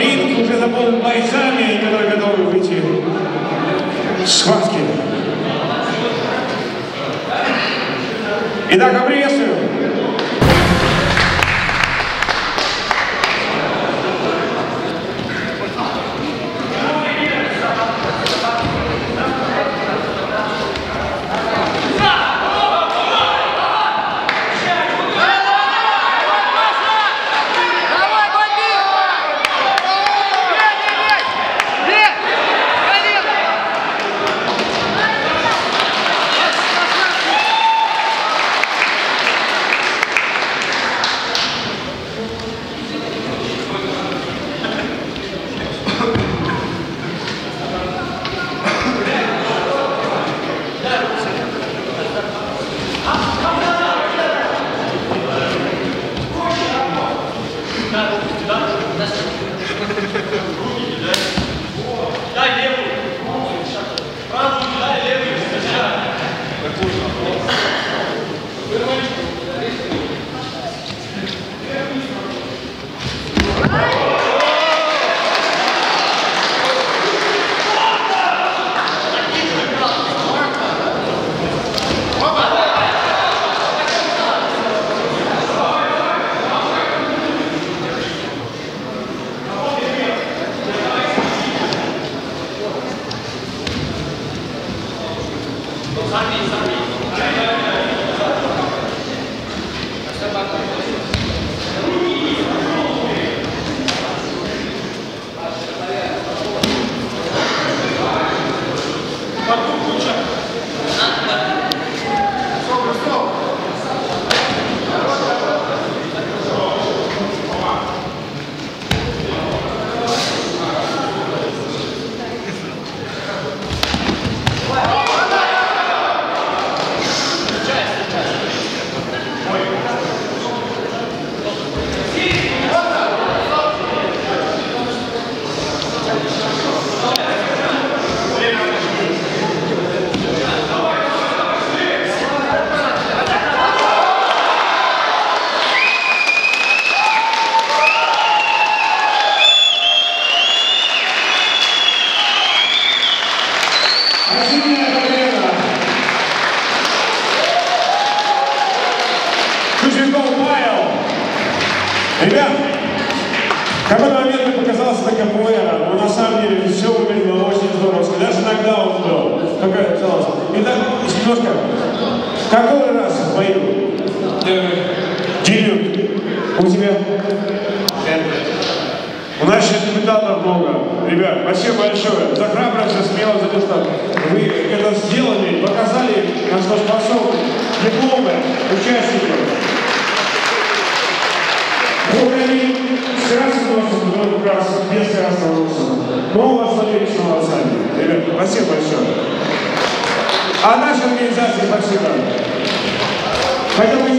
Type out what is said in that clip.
Ринг уже заполнен бойцами, которые готовы выйти в схватки. Итак, приветствую. Ребят, в какой-то момент мне показалось это КПР, но на самом деле все выглядело очень здорово, даже нокдаун был. Какая казалось. Итак, немножко, какой раз в бою? Дилют, у тебя? У нас сейчас дебютантов много. Ребят, спасибо большое за храбрость, за смелость, за то, что вы это сделали, показали, на что способны. Дипломы участников. Уровень с красным носом, другой раз без красного носа. Но у вас смотрите на волосами. Ребят, спасибо большое. А нашей организации спасибо. Пойдем